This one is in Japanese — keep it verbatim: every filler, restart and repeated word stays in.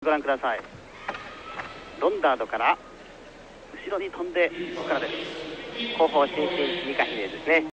ご覧ください。ロンダードから後ろに飛んでここからです。後方伸身ニカヒネですね。